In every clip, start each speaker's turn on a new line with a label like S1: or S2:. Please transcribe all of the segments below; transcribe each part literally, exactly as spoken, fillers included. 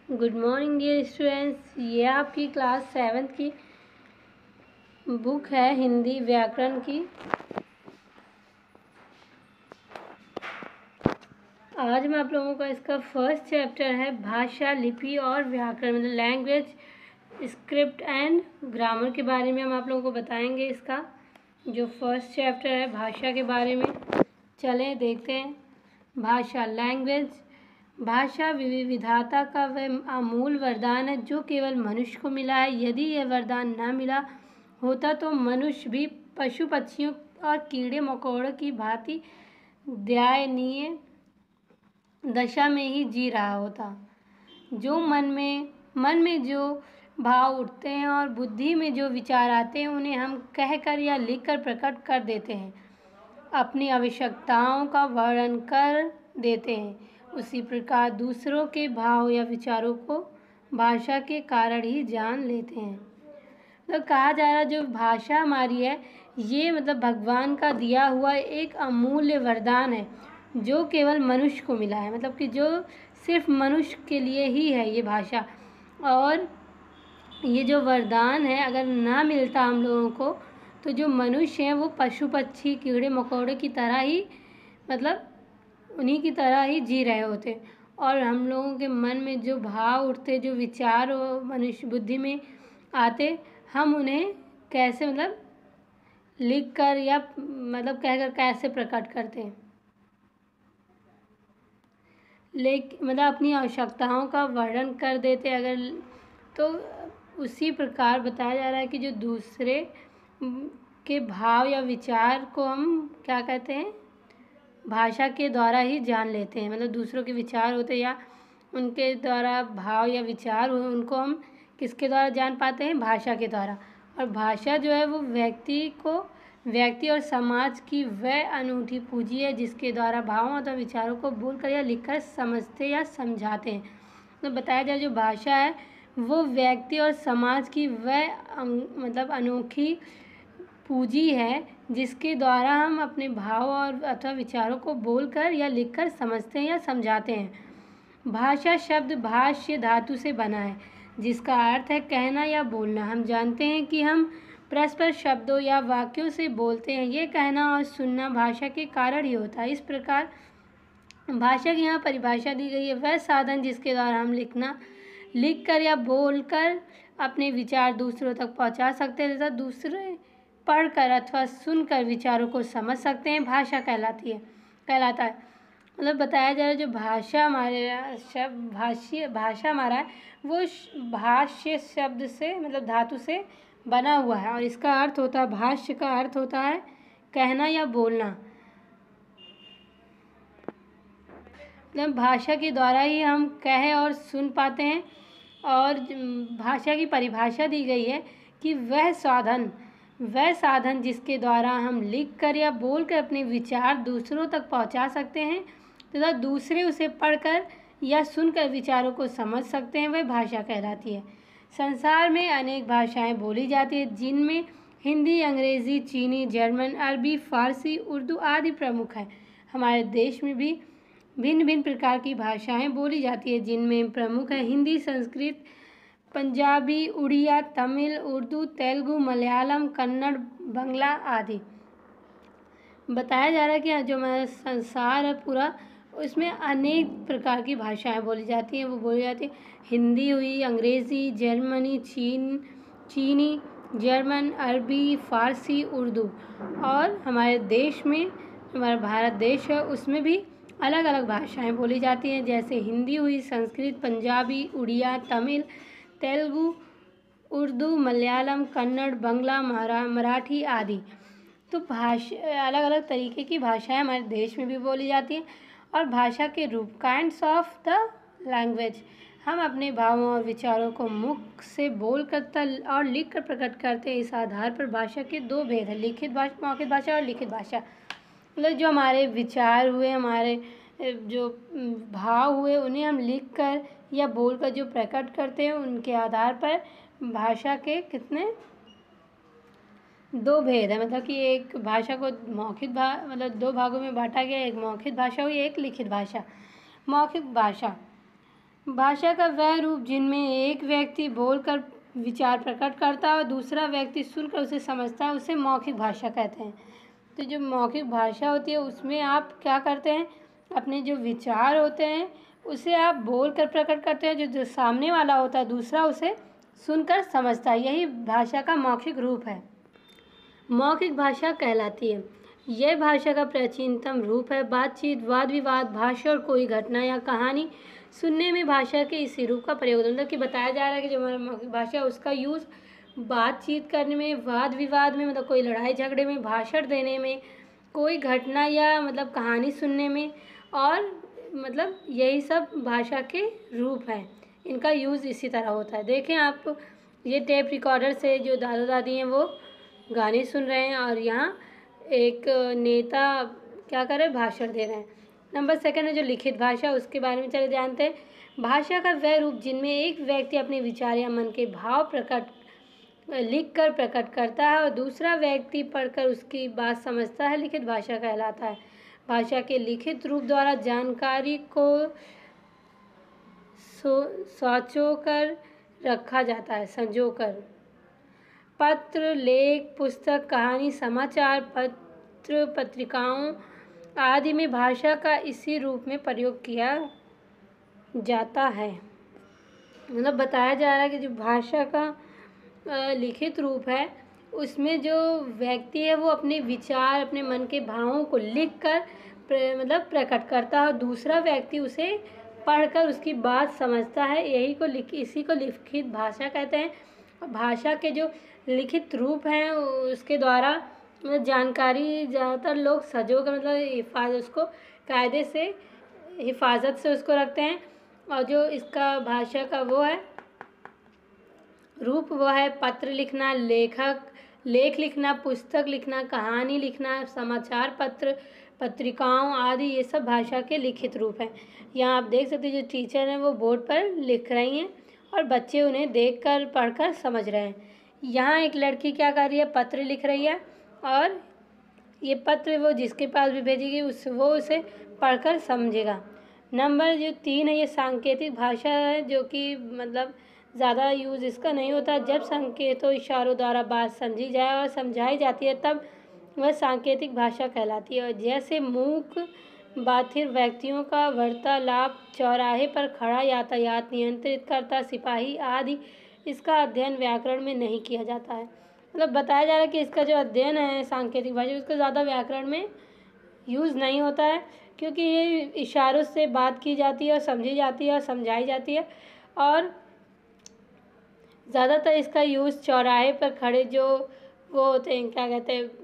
S1: Good morning dear students. ये आपकी class seventh की बुक है हिंदी व्याकरण की। आज मैं आप लोगों का इसका फर्स्ट चैप्टर है भाषा, लिपि और व्याकरण, मतलब लैंग्वेज, स्क्रिप्ट एंड ग्रामर के बारे में हम आप लोगों को बताएंगे। इसका जो फर्स्ट चैप्टर है भाषा के बारे में, चलें देखते हैं। भाषा, लैंग्वेज। भाषा विविधता का वह अमूल वरदान है जो केवल मनुष्य को मिला है। यदि यह वरदान न मिला होता तो मनुष्य भी पशु पक्षियों और कीड़े मकोड़ों की भांति दयनीय दशा में ही जी रहा होता। जो मन में मन में जो भाव उठते हैं और बुद्धि में जो विचार आते हैं उन्हें हम कहकर या लिखकर प्रकट कर देते हैं, अपनी आवश्यकताओं का वर्णन कर देते हैं। उसी प्रकार दूसरों के भाव या विचारों को भाषा के कारण ही जान लेते हैं। तो कहा जा रहा है जो भाषा हमारी है ये मतलब भगवान का दिया हुआ एक अमूल्य वरदान है जो केवल मनुष्य को मिला है, मतलब कि जो सिर्फ मनुष्य के लिए ही है ये भाषा। और ये जो वरदान है अगर ना मिलता हम लोगों को तो जो मनुष्य हैं वो पशु पक्षी कीड़े मकोड़े की तरह ही, मतलब उन्हीं की तरह ही जी रहे होते। और हम लोगों के मन में जो भाव उठते, जो विचार मनुष्य बुद्धि में आते, हम उन्हें कैसे मतलब लिख कर या मतलब कहकर कैसे प्रकट करते हैं, लेकिन मतलब अपनी आवश्यकताओं का वर्णन कर देते अगर, तो उसी प्रकार बताया जा रहा है कि जो दूसरे के भाव या विचार को हम क्या कहते हैं, भाषा के द्वारा ही जान लेते हैं। मतलब दूसरों के विचार होते या उनके द्वारा भाव या विचार हो, उनको हम किसके द्वारा जान पाते हैं, भाषा के द्वारा। और भाषा जो है वो व्यक्ति को व्यक्ति और समाज की वह अनूठी पूंजी है जिसके द्वारा भावों तथा विचारों को बोलकर या लिखकर समझते या समझाते हैं। तो बताया जाए जो भाषा है वो व्यक्ति और समाज की वह मतलब अनोखी पूंजी है जिसके द्वारा हम अपने भाव और अथवा विचारों को बोलकर या लिखकर समझते हैं या समझाते हैं। भाषा शब्द भाष्य धातु से बना है जिसका अर्थ है कहना या बोलना। हम जानते हैं कि हम परस्पर शब्दों या वाक्यों से बोलते हैं। ये कहना और सुनना भाषा के कारण ही होता है। इस प्रकार भाषा की यहाँ परिभाषा दी गई है, वह साधन जिसके द्वारा हम लिखना लिखकर या बोलकर अपने विचार दूसरों तक पहुँचा सकते हैं तथा दूसरे पढ़कर अथवा सुनकर विचारों को समझ सकते हैं, भाषा कहलाती है कहलाता है मतलब बताया जा रहा है जो भाषा हमारे शब्द भाष्य भाषा हमारा है वो भाष्य शब्द से मतलब धातु से बना हुआ है और इसका अर्थ होता है, भाष्य का अर्थ होता है कहना या बोलना। मतलब भाषा के द्वारा ही हम कह और सुन पाते हैं। और भाषा की परिभाषा दी गई है कि वह साधन वह साधन जिसके द्वारा हम लिख कर या बोल कर अपने विचार दूसरों तक पहुंचा सकते हैं तथा दूसरे उसे पढ़कर या सुनकर विचारों को समझ सकते हैं, वह भाषा कहलाती है। संसार में अनेक भाषाएं बोली जाती हैं जिनमें हिंदी, अंग्रेज़ी, चीनी, जर्मन, अरबी, फारसी, उर्दू आदि प्रमुख हैं। हमारे देश में भी भिन्न भिन्न प्रकार की भाषाएं बोली जाती है जिनमें प्रमुख है हिंदी, संस्कृत, पंजाबी, उड़िया, तमिल, उर्दू, तेलुगु, मलयालम, कन्नड़, बंगला आदि। बताया जा रहा है कि जो हमारा संसार है पूरा उसमें अनेक प्रकार की भाषाएं बोली जाती हैं। वो बोली जाती है हिंदी हुई, अंग्रेज़ी, जर्मनी, चीन चीनी, जर्मन, अरबी, फ़ारसी, उर्दू। और हमारे देश में हमारा भारत देश है उसमें भी अलग अलग भाषाएं बोली जाती हैं जैसे हिंदी हुई, संस्कृत, पंजाबी, उड़िया, तमिल, तेलुगु, उर्दू, मलयालम, कन्नड़, बंगला, मराठी आदि। तो भाषा अलग अलग तरीके की भाषाएं हमारे देश में भी बोली जाती हैं। और भाषा के रूप काइंड्स ऑफ द लैंग्वेज, हम अपने भावों और विचारों को मुख से बोल कर और लिख कर प्रकट करते हैं। इस आधार पर भाषा के दो भेद हैं, लिखित भाषा, मौखिक भाषा और लिखित भाषा। मतलब जो हमारे विचार हुए, हमारे जो भाव हुए उन्हें हम लिख कर या बोल कर जो प्रकट करते हैं उनके आधार पर भाषा के कितने दो भेद है। मतलब कि एक भाषा को मौखिक भा मतलब दो भागों में बांटा गया, एक मौखिक भाषा हुई, एक लिखित भाषा। मौखिक भाषा भाषा का वह रूप जिनमें एक व्यक्ति बोलकर विचार प्रकट करता है और दूसरा व्यक्ति सुनकर उसे समझता है, उसे मौखिक भाषा कहते हैं। तो जो मौखिक भाषा होती है उसमें आप क्या करते हैं, अपने जो विचार होते हैं उसे आप बोलकर प्रकट करते हैं, जो जो सामने वाला होता है दूसरा उसे सुनकर समझता है। यही भाषा का मौखिक रूप है, मौखिक भाषा कहलाती है। यह भाषा का प्राचीनतम रूप है। बातचीत, वाद विवाद, भाषण और कोई घटना या कहानी सुनने में भाषा के इसी रूप का प्रयोग होता है। मतलब कि बताया जा रहा है कि जो हमारी मौखिक भाषा है उसका यूज़ बातचीत करने में, वाद विवाद में, मतलब कोई लड़ाई झगड़े में, भाषण देने में, कोई घटना या मतलब कहानी सुनने में, और मतलब यही सब भाषा के रूप हैं। इनका यूज़ इसी तरह होता है। देखें आप, ये टेप रिकॉर्डर से जो दादा दादी हैं वो गाने सुन रहे हैं और यहाँ एक नेता क्या कर रहे हैं, भाषण दे रहे हैं। नंबर सेकंड है जो लिखित भाषा, उसके बारे में चले जानते हैं। भाषा का वह रूप जिनमें एक व्यक्ति अपने विचार या मन के भाव प्रकट लिख कर प्रकट करता है और दूसरा व्यक्ति पढ़कर उसकी बात समझता है, लिखित भाषा कहलाता है। भाषा के लिखित रूप द्वारा जानकारी को सो साँचो कर रखा जाता है, संजो कर। पत्र, लेख, पुस्तक, कहानी, समाचार पत्र, पत्रिकाओं आदि में भाषा का इसी रूप में प्रयोग किया जाता है। मतलब बताया जा रहा है कि जो भाषा का लिखित रूप है उसमें जो व्यक्ति है वो अपने विचार, अपने मन के भावों को लिख कर प्र, मतलब प्रकट करता है और दूसरा व्यक्ति उसे पढ़कर उसकी बात समझता है। यही को लिख इसी को लिखित भाषा कहते हैं। और भाषा के जो लिखित रूप हैं उसके द्वारा मतलब जानकारी ज़्यादातर लोग सजो का मतलब हिफाजत, उसको कायदे से हिफाजत से उसको रखते हैं। और जो इसका भाषा का वो है रूप, वो है पत्र लिखना, लेखक लेख लिखना, पुस्तक लिखना, कहानी लिखना, समाचार पत्र, पत्रिकाओं आदि, ये सब भाषा के लिखित रूप हैं। यहाँ आप देख सकते हैं जो टीचर हैं वो बोर्ड पर लिख रही हैं और बच्चे उन्हें देखकर पढ़कर समझ रहे हैं। यहाँ एक लड़की क्या कर रही है, पत्र लिख रही है और ये पत्र वो जिसके पास भी भेजेगी उस वो उसे पढ़कर समझेगा। नंबर जो तीन है ये सांकेतिक भाषा है, जो कि मतलब ज़्यादा यूज़ इसका नहीं होता। जब संकेतों इशारों द्वारा बात समझी जाए और समझाई जाती है तब वह सांकेतिक भाषा कहलाती है। और जैसे मूक बाधिर व्यक्तियों का वार्तालाप, चौराहे पर खड़ा यातायात नियंत्रित करता सिपाही आदि, इसका अध्ययन व्याकरण में नहीं किया जाता है। मतलब बताया जा रहा है कि इसका जो अध्ययन है सांकेतिक भाषा उसका ज़्यादा व्याकरण में यूज़ नहीं होता है, क्योंकि ये इशारों से बात की जाती है और समझी जाती है और समझाई जाती है। और ज़्यादातर इसका यूज़ चौराहे पर खड़े जो वो होते हैं, क्या कहते हैं,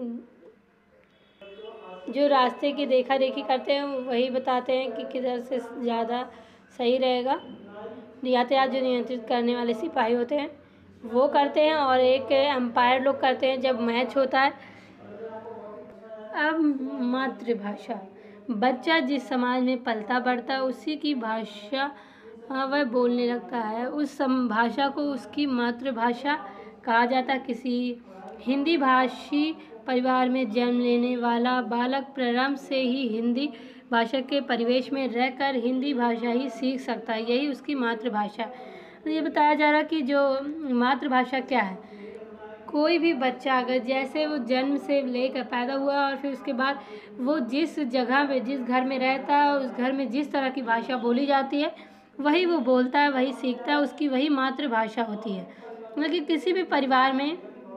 S1: जो रास्ते की देखा देखी करते हैं वही बताते हैं कि किधर से ज़्यादा सही रहेगा। यातायात जो नियंत्रित करने वाले सिपाही होते हैं वो करते हैं और एक एम्पायर लोग करते हैं जब मैच होता है। अब मातृभाषा, बच्चा जिस समाज में पलता बढ़ता है उसी की भाषा वह बोलने लगता है, उस भाषा को उसकी मातृभाषा कहा जाता है। किसी हिंदी भाषी परिवार में जन्म लेने वाला बालक प्रारंभ से ही हिंदी भाषा के परिवेश में रहकर हिंदी भाषा ही सीख सकता है, यही उसकी मातृभाषा। तो ये बताया जा रहा है कि जो मातृभाषा क्या है, कोई भी बच्चा अगर जैसे वो जन्म से लेकर पैदा हुआ और फिर उसके बाद वो जिस जगह में जिस घर में रहता है उस घर में जिस तरह की भाषा बोली जाती है वही वो बोलता है, वही सीखता है, उसकी वही मातृभाषा होती है। मतलब कि किसी भी परिवार में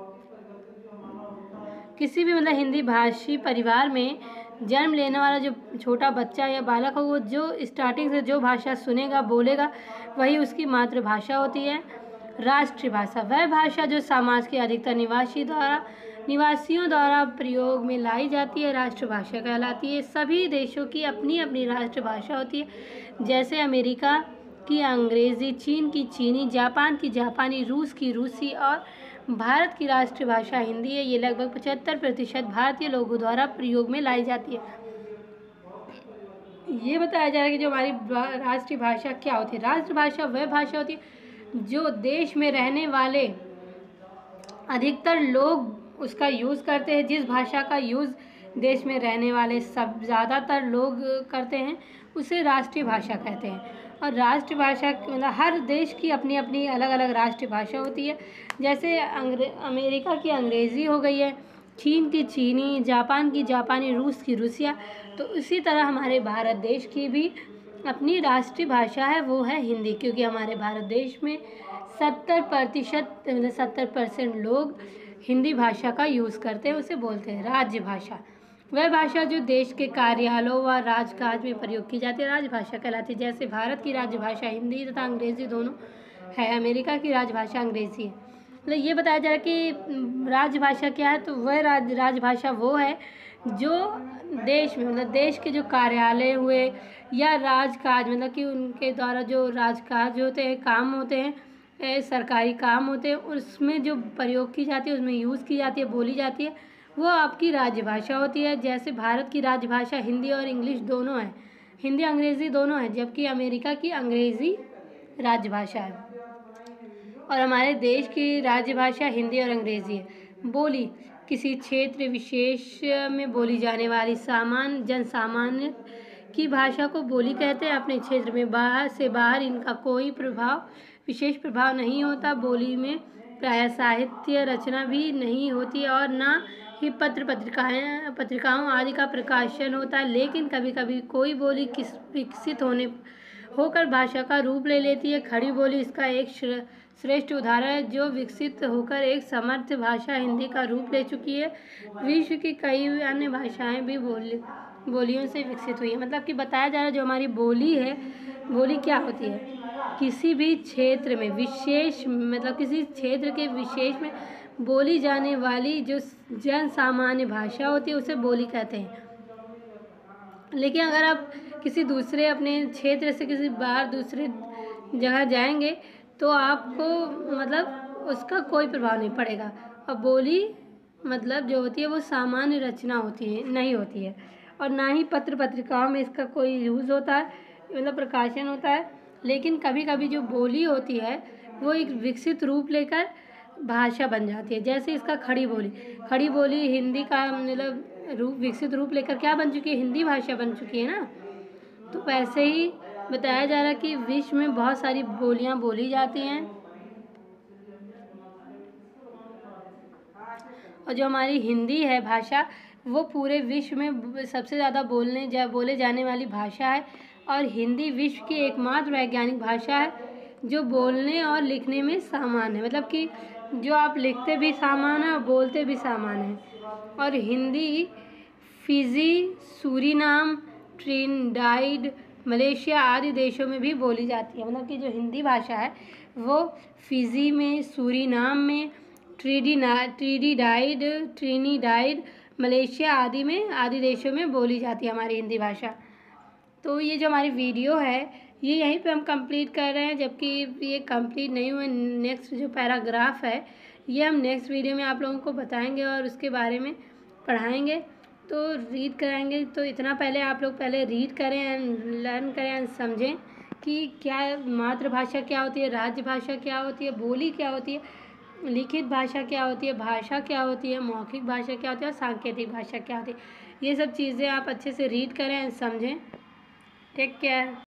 S1: किसी भी मतलब हिंदी भाषी परिवार में जन्म लेने वाला जो छोटा बच्चा या बालक हो वो जो स्टार्टिंग से जो भाषा सुनेगा बोलेगा वही उसकी मातृभाषा होती है। राष्ट्रीय भाषा, वह भाषा जो समाज के अधिकतर निवासी द्वारा निवासियों द्वारा प्रयोग में लाई जाती है राष्ट्रभाषा कहलाती है। सभी देशों की अपनी अपनी राष्ट्रभाषा होती है, जैसे अमेरिका की अंग्रेज़ी, चीन की चीनी, जापान की जापानी, रूस की रूसी और भारत की राष्ट्रीय भाषा हिंदी है। ये लगभग पचहत्तर प्रतिशत भारतीय लोगों द्वारा प्रयोग में लाई जाती है। ये बताया जा रहा है कि जो हमारी राष्ट्रीय भाषा क्या होती है। राष्ट्रभाषा वह भाषा होती है जो देश में रहने वाले अधिकतर लोग उसका यूज़ करते हैं। जिस भाषा का यूज़ देश में रहने वाले सब ज़्यादातर लोग करते हैं उसे राष्ट्रीय भाषा कहते हैं। और राष्ट्रभाषा मतलब हर देश की अपनी अपनी अलग अलग राष्ट्रभाषा होती है। जैसे अंग्रे अमेरिका की अंग्रेज़ी हो गई है, चीन की चीनी, जापान की जापानी, रूस की रूसिया। तो इसी तरह हमारे भारत देश की भी अपनी राष्ट्रीय भाषा है, वो है हिंदी, क्योंकि हमारे भारत देश में सत्तर प्रतिशत मतलब सत्तर परसेंट लोग हिंदी भाषा का यूज़ करते हैं, उसे बोलते हैं राज्य भाषा। वह भाषा जो देश के कार्यालयों व राजकाज में प्रयोग की जाती है राजभाषा कहलाती है। जैसे भारत की राजभाषा हिंदी तथा अंग्रेज़ी दोनों है, अमेरिका की राजभाषा अंग्रेज़ी है। मतलब ये बताया जा रहा है कि राजभाषा क्या है, तो वह राज राजभाषा वो है जो देश में मतलब देश के जो कार्यालय हुए या राजकाज मतलब कि उनके द्वारा जो राजकाज होते हैं, काम होते हैं, सरकारी काम होते हैं, उसमें जो प्रयोग की जाती है, उसमें यूज़ की जाती है, बोली जाती है, वो आपकी राजभाषा होती है। जैसे भारत की राजभाषा हिंदी और इंग्लिश दोनों है, हिंदी अंग्रेज़ी दोनों है, जबकि अमेरिका की अंग्रेज़ी राजभाषा है और हमारे देश की राजभाषा हिंदी और अंग्रेज़ी है। बोली किसी क्षेत्र विशेष में बोली जाने वाली सामान्य जन सामान्य की भाषा को बोली कहते हैं। अपने क्षेत्र में बाहर से बाहर इनका कोई प्रभाव विशेष प्रभाव नहीं होता। बोली में प्रायः साहित्य रचना भी नहीं होती और ना ही पत्र पत्रिकाएं पत्रिकाओं आदि का प्रकाशन होता है, लेकिन कभी कभी कोई बोली किस विकसित होने होकर भाषा का रूप ले लेती है। खड़ी बोली इसका एक श्रेष्ठ उदाहरण है, जो विकसित होकर एक समर्थ भाषा हिंदी का रूप ले चुकी है। विश्व की कई अन्य भाषाएं भी बोली बोलियों से विकसित हुई है। मतलब कि बताया जा रहा है जो हमारी बोली है, बोली क्या होती है, किसी भी क्षेत्र में विशेष मतलब किसी क्षेत्र के विशेष में बोली जाने वाली जो जन सामान्य भाषा होती है उसे बोली कहते हैं। लेकिन अगर आप किसी दूसरे अपने क्षेत्र से किसी बाहर दूसरे जगह जाएंगे तो आपको मतलब उसका कोई प्रभाव नहीं पड़ेगा। और बोली मतलब जो होती है वो सामान्य रचना होती है नहीं होती है और ना ही पत्र पत्रिकाओं में इसका कोई यूज़ होता है मतलब प्रकाशन होता है। लेकिन कभी कभी जो बोली होती है वो एक विकसित रूप लेकर भाषा बन जाती है। जैसे इसका खड़ी बोली खड़ी बोली हिंदी का मतलब रूप विकसित रूप लेकर क्या बन चुकी है, हिंदी भाषा बन चुकी है ना। तो वैसे ही बताया जा रहा है कि विश्व में बहुत सारी बोलियां बोली जाती हैं और जो हमारी हिंदी है भाषा वो पूरे विश्व में सबसे ज़्यादा बोलने जा बोले जाने वाली भाषा है और हिंदी विश्व की एकमात्र वैज्ञानिक भाषा है जो बोलने और लिखने में समान है। मतलब कि जो आप लिखते भी समान है और बोलते भी समान है। और Hindi Fiji, Suriname, Trinidad, Malaysia आदि देशों में भी बोली जाती है। मतलब कि जो हिंदी भाषा है वो फिजी में, सूरीनाम में, ट्रिनिडा ट्रिनिडाद ट्रिनिडाद मलेशिया आदि में आदि देशों में बोली जाती है हमारी हिंदी भाषा। तो ये जो हमारी वीडियो है ये यहीं पे हम कंप्लीट कर रहे हैं, जबकि ये कंप्लीट नहीं हुए। नेक्स्ट जो पैराग्राफ है ये हम नेक्स्ट वीडियो में आप लोगों को बताएंगे और उसके बारे में पढ़ाएंगे, तो रीड कराएंगे। तो इतना पहले आप लोग पहले रीड करें एंड लर्न करें एंड समझें कि क्या मातृभाषा क्या होती है, राज्य भाषा क्या होती है, बोली क्या होती है, लिखित भाषा क्या होती है, भाषा क्या होती है, मौखिक भाषा क्या होती है और सांकेतिक भाषा क्या होती है। ये सब चीज़ें आप अच्छे से रीड करें एंड समझें। Take care.